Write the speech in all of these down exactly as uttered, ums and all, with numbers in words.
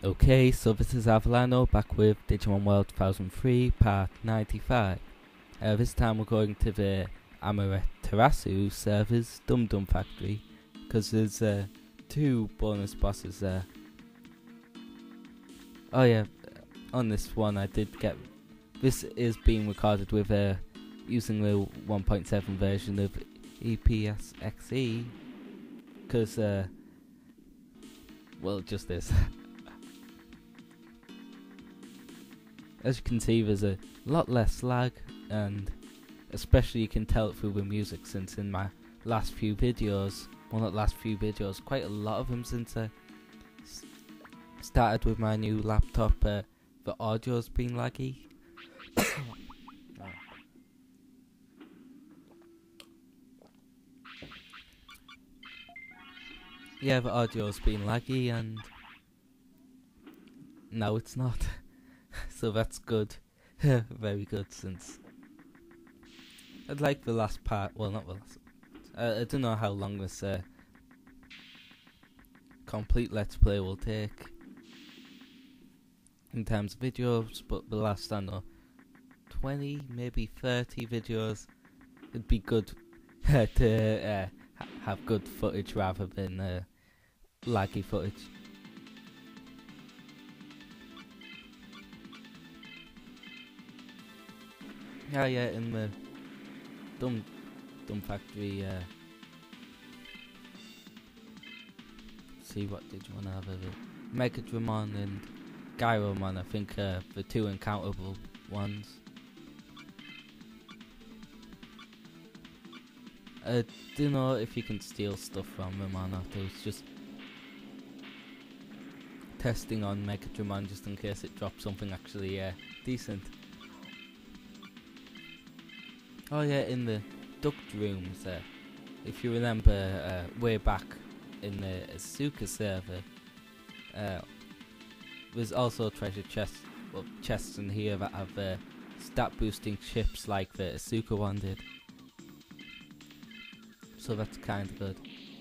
Okay, so this is Avalano back with Digimon World two thousand three, part ninety-five. Uh, this time we're going to the Amaterasu server's Dum Dum Factory, because there's uh, two bonus bosses there. Oh yeah, on this one I did get... This is being recorded with uh, using the one point seven version of E P S X E, because, uh, well, just this. As you can see, there's a lot less lag, and especially you can tell it through the music, since in my last few videos, well not last few videos, quite a lot of them since I s started with my new laptop, uh, the audio's been laggy. Yeah, the audio's been laggy, and now it's not. So that's good. Very good, since I'd like the last part, well not the last, uh, I don't know how long this uh, complete let's play will take in terms of videos, but the last, I don't know, twenty, maybe thirty videos, it'd be good to uh, ha have good footage rather than uh, laggy footage. Yeah, yeah, in the Dum Dum Factory, uh, see what did you want to have of it? Megadramon and Gyromon, I think, uh, the two uncountable ones. I don't know if you can steal stuff from them or not. I was just testing on Megadramon just in case it dropped something actually uh, decent. Oh yeah, in the duct rooms, uh, if you remember uh, way back in the Asuka server, uh, there's also treasure chests, well, chests in here that have uh, stat boosting chips like the Asuka one did. So that's kinda good.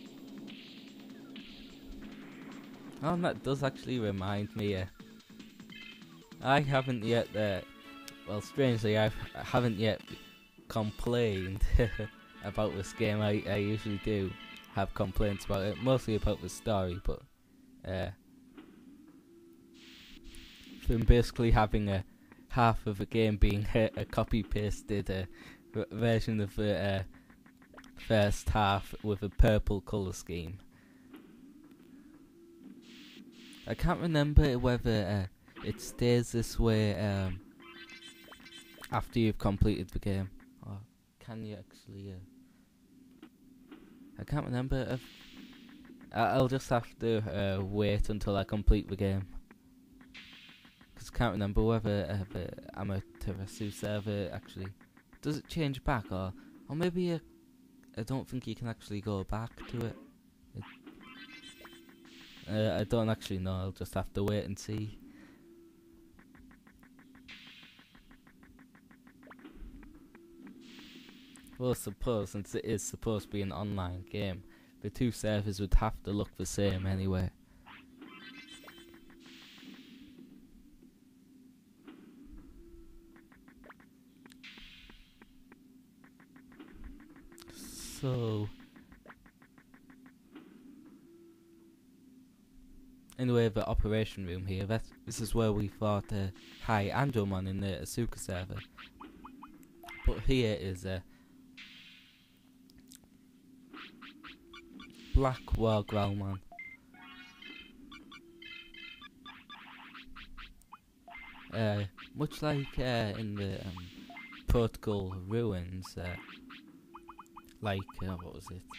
Oh, and that does actually remind me, uh, I haven't yet, uh, well strangely I've, I haven't yet complained about this game. I, I usually do have complaints about it, mostly about the story, but uh, from basically having a half of a game being a, a copy pasted uh, version of the uh, first half with a purple colour scheme. I can't remember whether uh, it stays this way um, after you've completed the game. Or can you actually? Uh, I can't remember if I I'll just have to uh, wait until I complete the game, because I can't remember whether uh, the Amaterasu server actually does it change back, or or maybe uh, I don't think you can actually go back to it. it uh, I don't actually know. I'll just have to wait and see. Well, suppose, since it is supposed to be an online game, the two servers would have to look the same anyway. So, anyway, the operation room here, that's, this is where we fought uh, High Andromon in the Asuka server. But here is a uh, Black War Growlmon. Uh, much like uh, in the um, Protocol Ruins, uh, like, uh, what was it?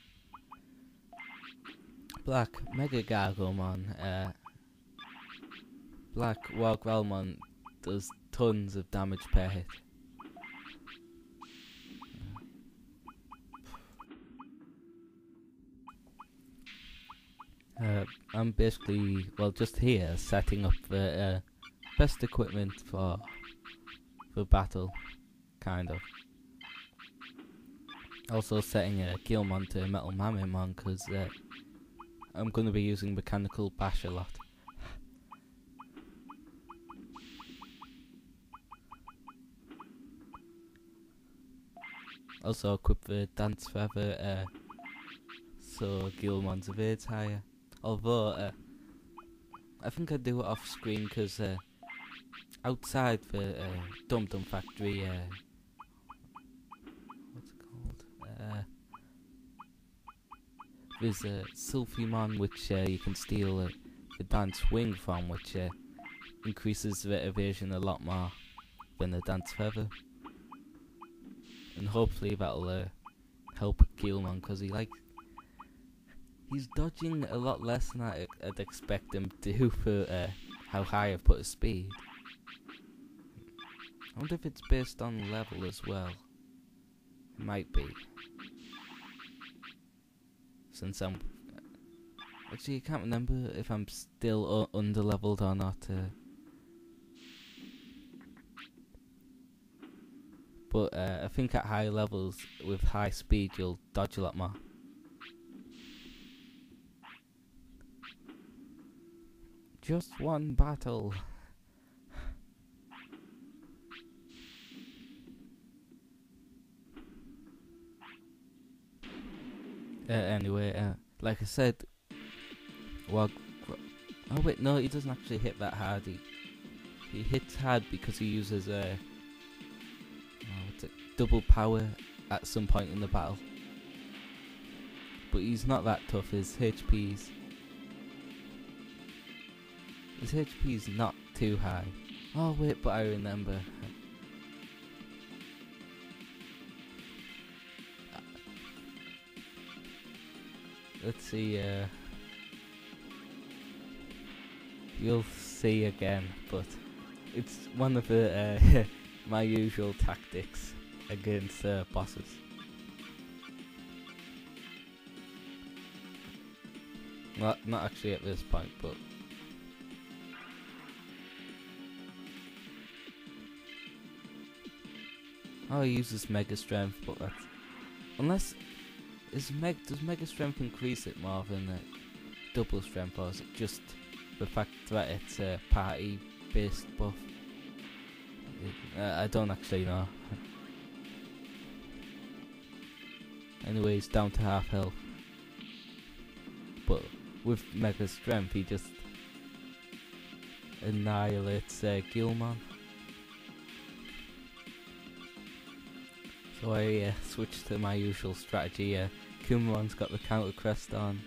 Black Mega Gargomon, uh, Black War Growlmon does tons of damage per hit. Uh, I'm basically, well, just here setting up the uh, best equipment for for battle, kind of. Also setting a Guilmon to Metal Mamimon, because uh, I'm going to be using Mechanical Bash a lot. Also equip the Dance Feather, uh, so Guilmon's evade's higher. Although, uh, I think I do it off screen because uh, outside the uh, Dum Dum Factory, uh, what's it called? Uh, there's a Sylphimon which uh, you can steal uh, the Dance Wing from, which uh, increases the evasion a lot more than the Dance Feather. And hopefully that'll uh, help Guilmon, because he like he's dodging a lot less than I, I'd expect him to do for uh, how high I've put his speed. I wonder if it's based on level as well. It might be. Since I'm... Actually, I can't remember if I'm still uh, under-leveled or not. Uh, but uh, I think at high levels, with high speed, you'll dodge a lot more. Just one battle. uh, anyway, uh, like I said, well, oh wait, no, he doesn't actually hit that hard. He he hits hard because he uses a uh, oh, what's it, double power at some point in the battle. But he's not that tough. His H P's his H P's not too high. Oh wait, but I remember. Let's see, uh, you'll see again, but it's one of the, uh, my usual tactics against uh, bosses. Not, not actually at this point, but oh, he uses Mega Strength, but that's unless is Meg does Mega Strength increase it more than uh, Double Strength, or is it just the fact that it's a party based buff? It, uh, I don't actually know. Anyways, down to half health, but with Mega Strength he just annihilates uh, Guilmon. So I uh, switched to my usual strategy. Uh, Kumon's got the counter crest on.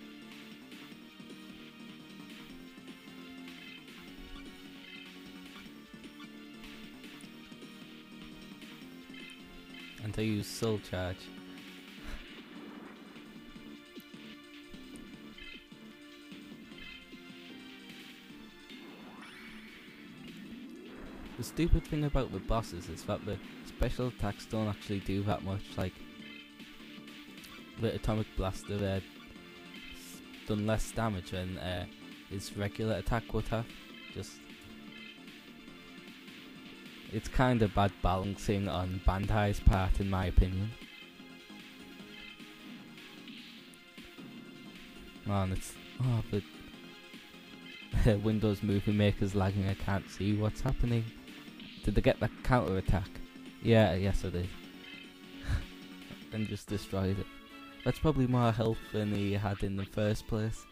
And I use Soul Charge. The stupid thing about the bosses is that the special attacks don't actually do that much. Like the Atomic Blaster there, done less damage than uh, his regular attack would have. Just it's kind of bad balancing on Bandai's part, in my opinion. Man, it's oh, but Windows Movie Maker's lagging. I can't see what's happening. Did they get that counter attack? Yeah, yes I did. And just destroyed it. That's probably more health than he had in the first place.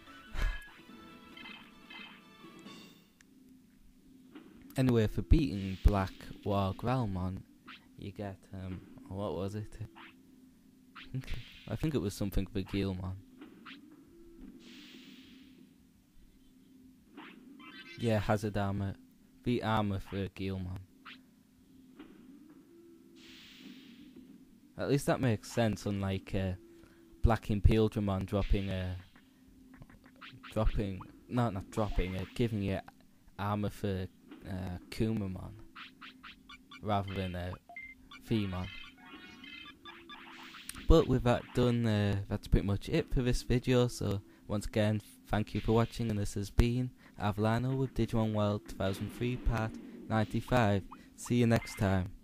Anyway, for beating Black War Growlmon, you get, um, what was it? I think, I think it was something for Guilmon. Yeah, Hazard Armor. Beat armor for Guilmon. At least that makes sense, unlike uh, Black Imperialdramon dropping a... Uh, dropping... No, not dropping, uh, giving you armor for uh, Kumamon. Rather than uh, Feemon. But with that done, uh, that's pretty much it for this video. So, once again, thank you for watching, and this has been Avalano with Digimon World two thousand three Part ninety-five. See you next time.